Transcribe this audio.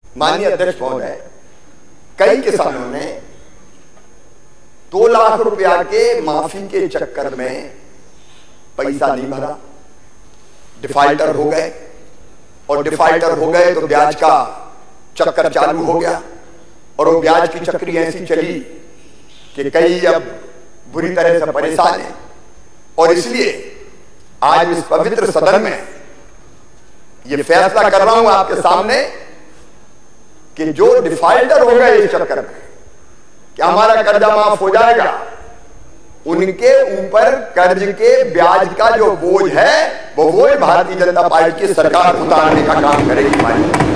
माननीय अध्यक्ष महोदय, कई किसानों ने 2 लाख रुपया के माफी के चक्कर में पैसा नहीं भरा, डिफाल्टर हो गए, और डिफाल्टर हो गए तो ब्याज का चक्कर चालू हो गया, और वो ब्याज की चक्री ऐसी चली कि कई अब बुरी तरह से परेशान है। और इसलिए आज इस पवित्र सदन में ये फैसला कर रहा हूं आपके सामने कि जो डिफाल्टर हो गए इस चक्कर में कि हमारा कर्जा माफ हो जाएगा, उनके ऊपर कर्ज के ब्याज का जो बोझ है वो भारतीय जनता पार्टी की सरकार उतारने का काम करेगी।